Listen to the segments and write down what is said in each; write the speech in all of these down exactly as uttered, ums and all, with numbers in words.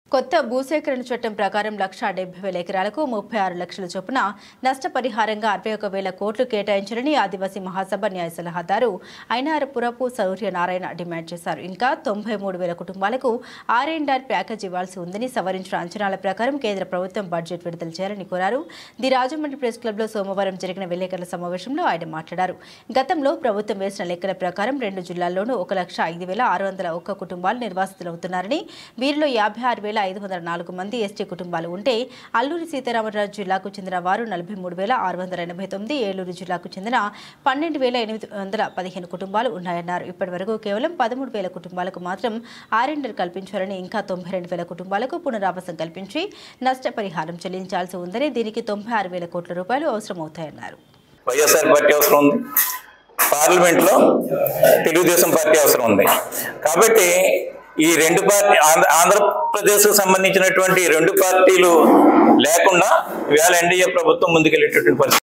కొత్త భూసేకరణ చట్టం ప్రకారం లక్ష డెబ్బై వేల ఎకరాలకు ముప్పై ఆరు లక్షల చొప్పున నష్టపరిహారంగా అరవై ఒక వేల కోట్లు కేటాయించాలని ఆదివాసీ మహాసభ న్యాయ సలహాదారు ఐనారపురపు సూర్యనారాయణ డిమాండ్ చేశారు. ఇంకా తొంభై మూడు వేల కుటుంబాలకు ఆర్ అండ్ ఆర్ ప్యాకేజ్ ఇవ్వాల్సి ఉందని సవరించిన అంచనాల ప్రకారం కేంద్ర ప్రభుత్వం బడ్జెట్ విడుదల చేయాలని కోరారు. ది రాజమండ్రి ప్రెస్ క్లబ్లో సోమవారం జరిగిన విలేకరుల సమావేశంలో ఆయన మాట్లాడారు. గతంలో ప్రభుత్వం వేసిన లెక్కల ప్రకారం రెండు జిల్లాల్లోనూ ఒక లక్ష ఐదు వేల ఆరు వందల ఒక్క కుటుంబాలు నిర్వాసితులవుతున్నారని, వీరిలో యాభై ఆరు వేల ఐదు వందల నాలుగు మంది ఎస్టీ కుటుంబాలు ఉంటే అల్లూరి సీతారామరాజు జిల్లాకు చెందిన వారు నలభై మూడు వేల ఆరు వందల ఎనభై తొమ్మిది, ఏలూరు జిల్లాకు చెందిన పన్నెండు వేల ఎనిమిది వందల పదిహేను కుటుంబాలు ఉన్నాయన్నారు. ఇప్పటి వరకు కేవలం పదమూడు వేల కుటుంబాలకు మాత్రం ఆర్ అండ్ ఆర్ కల్పించారని, ఇంకా తొంభై రెండు వేల కుటుంబాలకు పునరావాసం కల్పించి నష్టపరిహారం చెల్లించాల్సి ఉందని, దీనికి తొంభై ఆరు వేల కోట్ల రూపాయలు అవసరమవుతాయన్నారు. వైఎస్ఆర్ పార్టీ అవసరం ఉంది, పార్లమెంట్లో తెలుగుదేశం పార్టీ అవసరం ఉంది. కాబట్టి ఈ రెండు పార్టీ ఆంధ్రప్రదేశ్కు సంబంధించినటువంటి రెండు పార్టీలు లేకుండా ఇవాళ ఎన్డీఏ ప్రభుత్వం ముందుకెళ్ళేటటువంటి పరిస్థితి.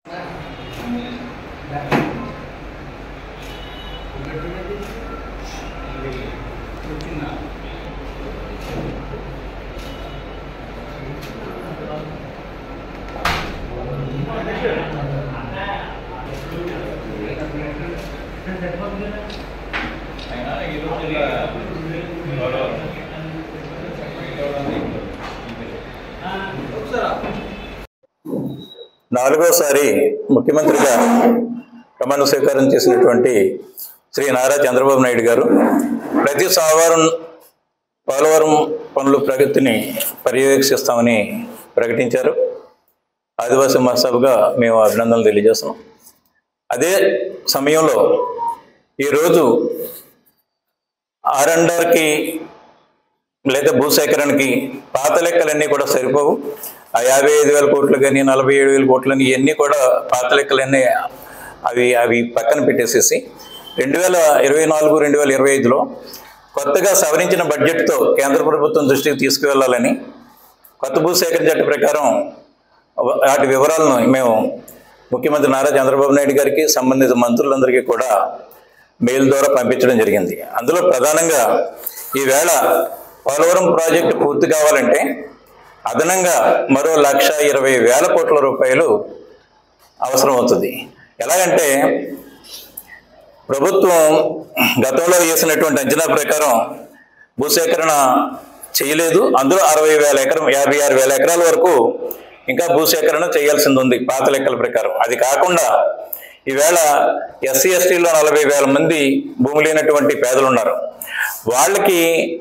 నాలుగోసారి ముఖ్యమంత్రిగా ప్రమాణ స్వీకారం చేసినటువంటి శ్రీ నారా చంద్రబాబు నాయుడు గారు ప్రతి సోమవారం పోలవరం పనుల ప్రగతిని పర్యవేక్షిస్తామని ప్రకటించారు. ఆదివాసీ మహాసభగా మేము అభినందనలు తెలియజేస్తున్నాం. అదే సమయంలో ఈరోజు ఆర్ అండ్ ఆర్కి లేదా భూసేకరణకి పాత లెక్కలన్నీ కూడా సరిపోవు. ఆ యాభై ఐదు వేల కోట్లు కానీ నలభై ఏడు వేల కోట్లని ఇవన్నీ కూడా పాత లెక్కలన్నీ అవి అవి పక్కన పెట్టేసేసి రెండు వేల ఇరవై నాలుగు రెండు వేల ఇరవై ఐదులో కొత్తగా సవరించిన బడ్జెట్తో కేంద్ర ప్రభుత్వం దృష్టికి తీసుకువెళ్ళాలని కొత్త భూసేకరణ చట్ట ప్రకారం వాటి వివరాలను మేము ముఖ్యమంత్రి నారా చంద్రబాబు నాయుడు గారికి సంబంధిత మంత్రులందరికీ కూడా మెయిల్ ద్వారా పంపించడం జరిగింది. అందులో ప్రధానంగా ఈవేళ పోలవరం ప్రాజెక్టు పూర్తి కావాలంటే అదనంగా మరో లక్ష ఇరవై వేల కోట్ల రూపాయలు అవసరం అవుతుంది. ఎలాగంటే ప్రభుత్వం గతంలో వేసినటువంటి అంచనా ప్రకారం భూసేకరణ చేయలేదు. అందులో అరవై వేల ఎకరం యాభై ఆరు వేల ఎకరాల వరకు ఇంకా భూసేకరణ చేయాల్సింది ఉంది పాత లెక్కల ప్రకారం. అది కాకుండా ఈవేళ ఎస్సీ ఎస్టీలో నలభై వేల మంది భూమి లేనటువంటి పేదలు ఉన్నారు. వాళ్ళకి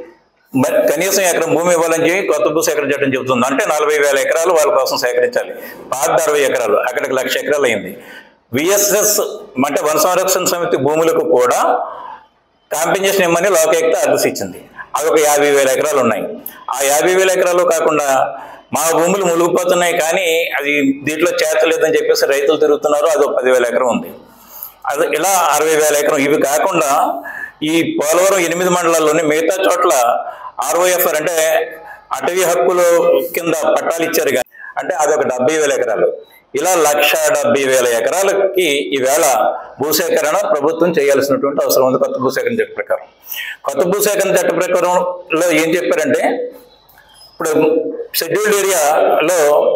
కనీసం ఎకరం భూమి ఇవ్వాలని చెప్పి కొత్త భూ సేకరణ చట్టం చెబుతుంది. అంటే నలభై వేల ఎకరాలు వాళ్ళ కోసం సేకరించాలి. పాత అరవై ఎకరాలు అక్కడికి లక్ష ఎకరాలు అయింది. విఎస్ఎస్ అంటే వన సంరక్షణ సమితి భూములకు కూడా కాంపెన్సేషన్ ఇవ్వమని లోకాయుక్త ఆదేశం ఇచ్చింది. అవి ఒక యాభై వేల ఎకరాలు ఉన్నాయి. ఆ యాభై వేల ఎకరాలు కాకుండా మా భూములు మునిగిపోతున్నాయి కానీ అది దీంట్లో చేతలేదని చెప్పేసి రైతులు తిరుగుతున్నారు. అది ఒక పదివేల ఎకరం ఉంది. అది ఇలా అరవై వేల ఎకరం. ఇవి కాకుండా ఈ పోలవరం ఎనిమిది మండలాల్లోని మిగతా చోట్ల ఆర్ఓఎఫ్ఆర్ అంటే అటవీ హక్కులు కింద పట్టాలు ఇచ్చారు కానీ అంటే అదొక డెబ్బై వేల ఎకరాలు. ఇలా లక్ష డెబ్బై వేల ఎకరాలకి ఈవేళ భూసేకరణ ప్రభుత్వం చేయాల్సినటువంటి అవసరం ఉంది కొత్త భూసేకరణ చట్ట ప్రకారం. కొత్త భూసేకరణ చట్ట ప్రకారంలో ఏం చెప్పారంటే ఇప్పుడు షెడ్యూల్డ్ ఏరియాలో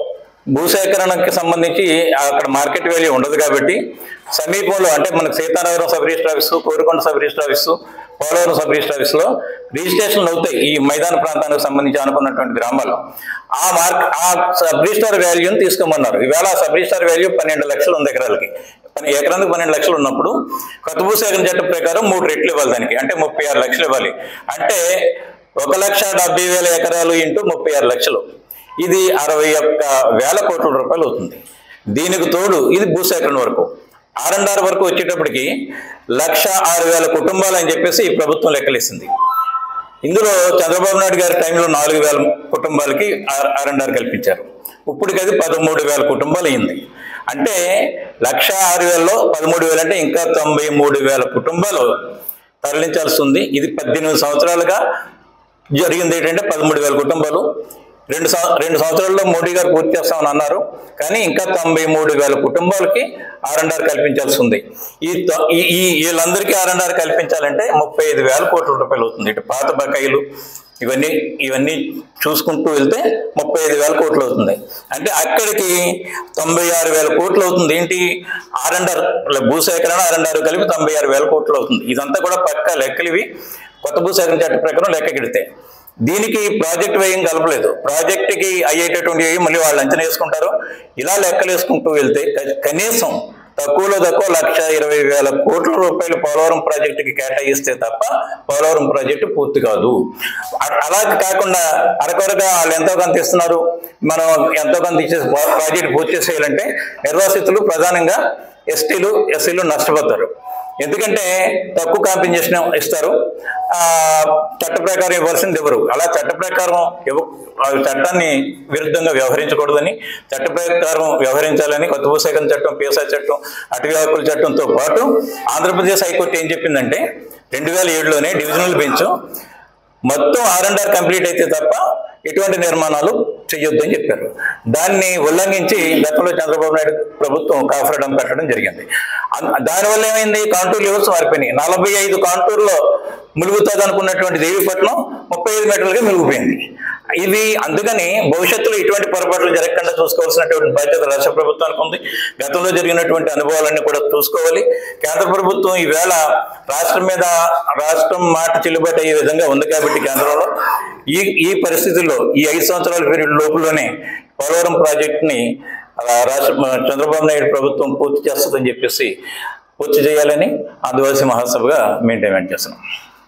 భూసేకరణకి సంబంధించి అక్కడ మార్కెట్ వాల్యూ ఉండదు కాబట్టి సమీపంలో అంటే మనకు Sitanagaram sub register office, Korukonda sub register office, Polavaram sub register ఆఫీసులో రిజిస్ట్రేషన్లు అవుతాయి ఈ మైదాన ప్రాంతానికి సంబంధించి అనుకున్నటువంటి గ్రామాల్లో. ఆ మార్క్ ఆ సబ్ రిజిస్టర్ వాల్యూని తీసుకోమన్నారు. ఈవేళ సబ్ రిజిస్టర్ వాల్యూ పన్నెండు లక్షలు ఉంది ఎకరాలకి. ఎకరానికి పన్నెండు లక్షలు ఉన్నప్పుడు కొత్త భూసేకరణ చట్టం ప్రకారం మూడు రెట్లు ఇవ్వాలి దానికి. అంటే ముప్పై ఆరు లక్షలు ఇవ్వాలి. అంటే ఒక లక్ష డెబ్బై వేల ఎకరాలు ఇంటూ ముప్పై ఆరు లక్షలు ఇది అరవై ఒక్క వేల కోట్ల రూపాయలు అవుతుంది. దీనికి తోడు ఇది భూసేకరణ వరకు ఆర్ అండ్ ఆర్ వరకు వచ్చేటప్పటికి లక్ష ఆరు వేల కుటుంబాలు అని చెప్పేసి ఈ ప్రభుత్వం లెక్కలేసింది. ఇందులో చంద్రబాబు నాయుడు గారి టైంలో నాలుగు వేల కుటుంబాలకి ఆర్ అండ్ ఆర్ కల్పించారు. ఇప్పటికి అది పదమూడు వేల కుటుంబాలు అయింది. అంటే లక్ష ఆరు వేలలో పదమూడు వేలు అంటే ఇంకా తొంభై మూడు వేల కుటుంబాలు తరలించాల్సి ఉంది. ఇది పద్దెనిమిది సంవత్సరాలుగా జరిగింది. ఏంటంటే పదమూడు వేల కుటుంబాలు రెండు రెండు సంవత్సరాల్లో మోడీ గారు పూర్తి చేస్తామని అన్నారు. కానీ ఇంకా తొంభై మూడు వేల కుటుంబాలకి ఆర్ అండ్ ఆర్ కల్పించాల్సి ఉంది. ఈ ఈ వీళ్ళందరికీ ఆర్ అండ్ ఆర్ కల్పించాలంటే ముప్పై ఐదు వేల కోట్ల రూపాయలు అవుతుంది. ఇటు పాత బకాయిలు ఇవన్నీ ఇవన్నీ చూసుకుంటూ వెళ్తే ముప్పై ఐదు వేల కోట్లు అవుతుంది. అంటే అక్కడికి తొంభై ఆరు వేల కోట్లు అవుతుంది. ఏంటి ఆర్ అండ్ ఆర్ భూసేకరణ ఆర్ అండ్ ఆర్ కలిపి తొంభై ఆరు వేల కోట్లు అవుతుంది. ఇదంతా కూడా పక్కా లెక్కలు ఇవి కొత్త భూసేకరణ చట్ట ప్రకారం లెక్క కెడితే. దీనికి ప్రాజెక్ట్ వ్యయం కలపలేదు. ప్రాజెక్టుకి అయ్యేటటువంటి వ్యయం మళ్ళీ వాళ్ళు అంచనా వేసుకుంటారు. ఇలా లెక్కలు వేసుకుంటూ వెళ్తే కనీసం తక్కువలో తక్కువ లక్ష ఇరవై వేల కోట్ల రూపాయలు పోలవరం ప్రాజెక్టుకి కేటాయిస్తే తప్ప పోలవరం ప్రాజెక్టు పూర్తి కాదు. అలా కాకుండా అరకొరగా వాళ్ళు ఎంతో కొంత ఇస్తున్నారు, మనం ఎంతో కొంత ఇచ్చే ప్రాజెక్టు పూర్తి చేసేయాలంటే నిర్వాసితులు ప్రధానంగా ఎస్టీలు ఎస్సీలు నష్టపోతారు. ఎందుకంటే తక్కువ కాంపెన్సేషన్ ఇస్తారు, చట్ట ప్రకారం ఇవ్వాల్సింది ఎవరు. అలా చట్ట ప్రకారం ఇవ్వ చట్టాన్ని విరుద్ధంగా వ్యవహరించకూడదని, చట్ట ప్రకారం వ్యవహరించాలని కొత్త భూసేకరణ చట్టం, పీఎస్ఐ చట్టం, అటవీ హక్కుల చట్టంతో పాటు ఆంధ్రప్రదేశ్ హైకోర్టు ఏం చెప్పిందంటే రెండు వేల ఏడులోనే డివిజనల్ బెంచ్ మొత్తం ఆర్ అండ్ ఆర్ కంప్లీట్ అయితే తప్ప ఎటువంటి నిర్మాణాలు చేయొద్దని చెప్పారు. దాన్ని ఉల్లంఘించి గతంలో చంద్రబాబు నాయుడు ప్రభుత్వం కాఫ్రెడం పెట్టడం జరిగింది. దానివల్ల ఏమైంది, కాంటూర్ లెవెల్స్ మారిపోయినాయి. నలభై ఐదు కాంటూర్లో ములుగుతుంది అనుకున్నటువంటి దేవీపట్నం ముప్పై ఐదు మీటర్లుగా మిలిగిపోయింది. ఇది అందుకని భవిష్యత్తులో ఇటువంటి పొరపాట్లు జరగకుండా చూసుకోవాల్సినటువంటి బాధ్యత రాష్ట్ర ప్రభుత్వానికి ఉంది. గతంలో జరిగినటువంటి అనుభవాలన్నీ కూడా చూసుకోవాలి. కేంద్ర ప్రభుత్వం ఈవేళ రాష్ట్రం మీద రాష్ట్రం మాట చెల్లుబాటు అయ్యే విధంగా ఉంది కాబట్టి కేంద్రంలో ఈ ఈ పరిస్థితుల్లో ఈ ఐదు సంవత్సరాల పీరియడ్ లోపులోనే పోలవరం ప్రాజెక్టుని రాష్ట్ర చంద్రబాబు నాయుడు ప్రభుత్వం పూర్తి చేస్తుందని చెప్పేసి పూర్తి చేయాలని ఆదివాసీ మహాసభగా మేము డిమాండ్ చేస్తున్నాం.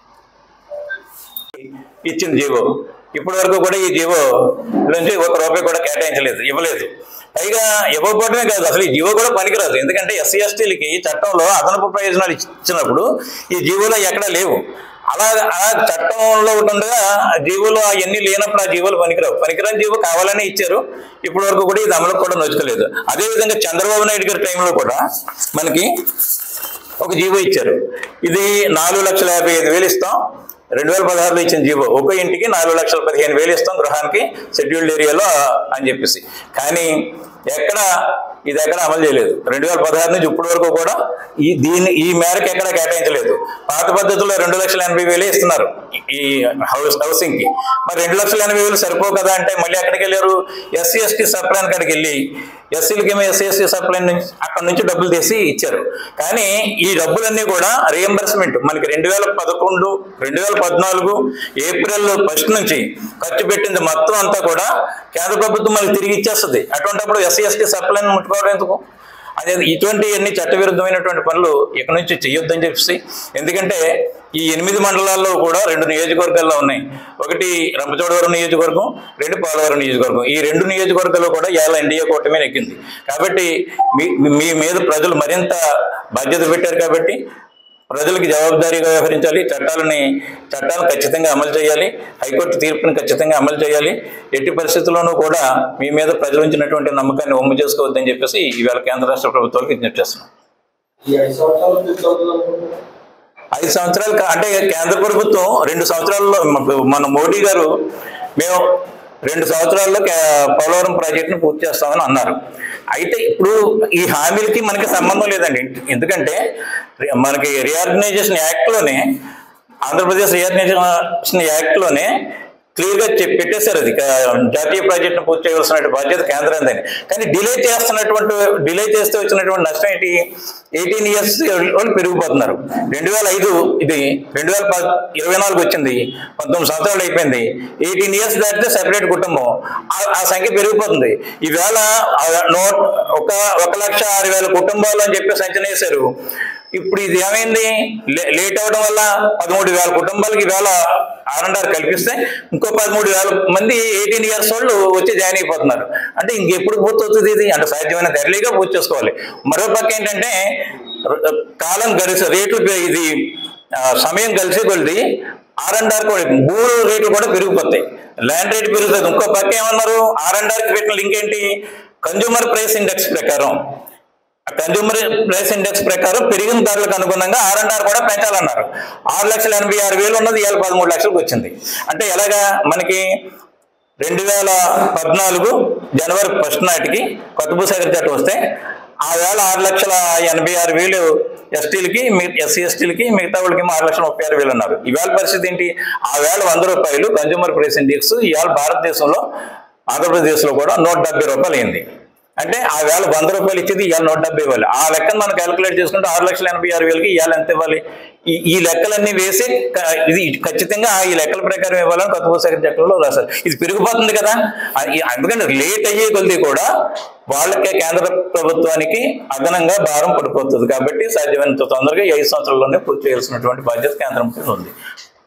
ఇచ్చిన జీవో ఇప్పటి వరకు కూడా ఈ జీవో నుంచి ఒక రూపాయి కూడా కేటాయించలేదు, ఇవ్వలేదు. పైగా ఇవ్వకపోవడమే కాదు, అసలు ఈ జీవో కూడా పనికిరాదు. ఎందుకంటే ఎస్సీ ఎస్టీలకి చట్టంలో అదనపు ప్రయోజనాలు ఇచ్చినప్పుడు ఈ జీవోలో ఎక్కడా లేవు. అలా ఆ చట్టంలో ఉండగా జీవోలు అవన్నీ లేనప్పుడు ఆ జీవోలు పనికిరావు. పనికిరాని జీవో కావాలని ఇచ్చారు. ఇప్పటి వరకు కూడా ఇది అమలు కూడా నోచుకోలేదు. అదేవిధంగా చంద్రబాబు నాయుడు గారి టైంలో కూడా మనకి ఒక జీవో ఇచ్చారు. ఇది నాలుగు లక్షల యాభై ఐదు వేలు ఇస్తాం, రెండు వేల పదహారులో ఇచ్చిన జీవో ఒక ఇంటికి నాలుగు లక్షల పదిహేను వేలు ఇస్తాం గృహానికి షెడ్యూల్డ్ ఏరియాలో అని చెప్పేసి. కానీ ఎక్కడ ఇది ఎక్కడ అమలు చేయలేదు. రెండు వేల పదహారు నుంచి ఇప్పటి వరకు కూడా ఈ దీన్ని ఈ మేరకు ఎక్కడ కేటాయించలేదు. పాత పద్ధతిలో రెండు లక్షల ఎనభై వేలే ఇస్తున్నారు ఈ హౌస్ హౌసింగ్కి. మరి రెండు లక్షల ఎనభై వేలు సరిపో కదా అంటే మళ్ళీ ఎక్కడికి వెళ్ళారు, ఎస్సీ ఎస్టీ సప్లైన్ కాడికి వెళ్ళి ఎస్సీలకి ఏమో ఎస్సీ ఎస్టీ సప్లైన్ నుంచి అక్కడ నుంచి డబ్బులు తీసి ఇచ్చారు. కానీ ఈ డబ్బులన్నీ కూడా రియంబర్స్మెంట్ మనకి రెండు వేల పదకొండు రెండు వేల పద్నాలుగు ఏప్రిల్ ఫస్ట్ నుంచి ఖర్చు పెట్టింది మొత్తం అంతా కూడా కేంద్ర ప్రభుత్వం మనకి తిరిగి ఇచ్చేస్తుంది. అటువంటిప్పుడు ఎస్సీ ఎస్టీ సప్లైన్ ముట్టుకోవడం ఎందుకు? అదే ఇటువంటి అన్ని చట్టవిరుద్ధమైనటువంటి పనులు ఇక్కడి నుంచి చేయొద్దని చెప్పేసి. ఎందుకంటే ఈ ఎనిమిది మండలాల్లో కూడా రెండు నియోజకవర్గాల్లో ఉన్నాయి. ఒకటి రంపచోడవరం నియోజకవర్గం, రెండు పోలవరం నియోజకవర్గం. ఈ రెండు నియోజకవర్గాల్లో కూడా ఇవాళ ఎన్డీఏ కూటమి ఎక్కింది. కాబట్టి మీ మీ మీద ప్రజలు మరింత బాధ్యత పెట్టారు. కాబట్టి ప్రజలకు జవాబుదారీగా వ్యవహరించాలి. చట్టాలని చట్టాలను ఖచ్చితంగా అమలు చేయాలి. హైకోర్టు తీర్పుని ఖచ్చితంగా అమలు చేయాలి. ఎట్టి పరిస్థితుల్లోనూ కూడా మీ మీద ప్రజలు ఉంచినటువంటి నమ్మకాన్ని ఒమ్ము చేసుకోవద్దని చెప్పేసి ఈవేళ కేంద్ర రాష్ట్ర ప్రభుత్వాలకు విజ్ఞప్తి చేస్తున్నాం. ఐదు సంవత్సరాలు అంటే కేంద్ర ప్రభుత్వం రెండు సంవత్సరాల్లో మన మోడీ గారు మేము రెండు సంవత్సరాల్లో పోలవరం ప్రాజెక్టును పూర్తి చేస్తామని అన్నారు. అయితే ఇప్పుడు ఈ హామీలకి మనకి సంబంధం లేదండి. ఎందుకంటే మనకి రీఆర్గనైజేషన్ యాక్ట్లోనే ఆంధ్రప్రదేశ్ రీఆర్గనైజేషన్ యాక్ట్లోనే క్లియర్గా చెప్పి పెట్టేశారు. అది జాతీయ ప్రాజెక్టును పూర్తి చేయవలసిన బాధ్యత కేంద్రాన్ని. కానీ డిలే చేస్తున్నటువంటి డిలే చేస్తే వచ్చినటువంటి నష్టం ఏంటి, ఎయిటీన్ ఇయర్స్ వాళ్ళు పెరిగిపోతున్నారు. రెండు వేల ఐదు ఇది రెండు వేల ప ఇరవై నాలుగు వచ్చింది, పంతొమ్మిది సంవత్సరాలు అయిపోయింది. ఎయిటీన్ ఇయర్స్ దాటితే సెపరేట్ కుటుంబం ఆ సంఖ్య పెరిగిపోతుంది. ఈవేళ నోట్ ఒక ఒక లక్ష ఆరు వేల కుటుంబాలు అని చెప్పి అంచనా వేశారు. ఇప్పుడు ఇది ఏమైంది, లేట్ అవడం వల్ల పదమూడు వేల కుటుంబాలకి ఈవేళ ఆర్ అండ్ ఆర్ కల్పిస్తే ఇంకో పదమూడు వేల మంది ఎయిటీన్ ఇయర్స్ వాళ్ళు వచ్చి జాయిన్ అయిపోతున్నారు. అంటే ఇంకెప్పుడు పూర్తి అవుతుంది ఇది? అంటే సాధ్యమైన ఎర్లీగా పూర్తి చేసుకోవాలి. మరో పక్క ఏంటంటే కాలం గడిచే రేట్లు ఇది సమయం కలిసి కొలిది ఆర్ అండ్ ఆర్ కూడా భూ రేట్లు కూడా పెరిగిపోతాయి, ల్యాండ్ రేట్ పెరుగుతుంది. ఇంకో పక్క ఏమన్నారు, ఆర్ అండ్ ఆర్కి పెట్టిన లింక్ ఏంటి, కన్జ్యూమర్ ప్రైస్ ఇండెక్స్ ప్రకారం కన్జ్యూమర్ ప్రైస్ ఇండెక్స్ ప్రకారం పెరిగిన ధరలకు అనుగుణంగా ఆర్ అండ్ ఆర్ కూడా పెంచాలన్నారు. ఆరు లక్షల ఎనభై ఆరు వేలు ఉన్నది ఇవాళ పదమూడు లక్షలకు వచ్చింది. అంటే ఎలాగా మనకి రెండు వేల పద్నాలుగు జనవరి ఫస్ట్ నాటికి కొత్త భూసేకరణ చట్టం వస్తే ఆ వేళ ఆరు లక్షల ఎనభై ఆరు వేలు ఎస్టీలకి ఎస్సీ ఎస్టీలకి మిగతా వాళ్ళకి ఆరు లక్షల ముప్పై ఆరు వేలు ఉన్నారు. ఇవాళ పరిస్థితి ఏంటి? ఆ వేళ వంద రూపాయలు కన్జ్యూమర్ ప్రైస్ ఇండెక్స్ ఇవాళ భారతదేశంలో ఆంధ్రప్రదేశ్లో కూడా నూట డెబ్బై రూపాయలు అయింది. అంటే ఆ వేళ వంద రూపాయలు ఇచ్చేది ఇవాళ నూట డెబ్బై ఇవ్వాలి. ఆ లెక్కను మనం క్యాలిక్యులేట్ చేసుకుంటే ఆరు లక్షల ఎనభై ఆరు వేలకి ఇవాళ ఎంత ఇవ్వాలి? ఈ ఈ లెక్కలన్నీ వేసి ఇది ఖచ్చితంగా ఈ లెక్కల ప్రకారం ఇవ్వాలని కొత్త భూసేకరణ చట్టంలో రాశారు. ఇది పెరిగిపోతుంది కదా, అందుకని లేట్ అయ్యే కొద్ది కూడా వాళ్ళకే కేంద్ర ప్రభుత్వానికి అదనంగా భారం పడిపోతుంది. కాబట్టి సాధ్యమైనంత తొందరగా ఐదు సంవత్సరాల్లోనే పూర్తి చేయాల్సినటువంటి బాధ్యత కేంద్రం ఉంది.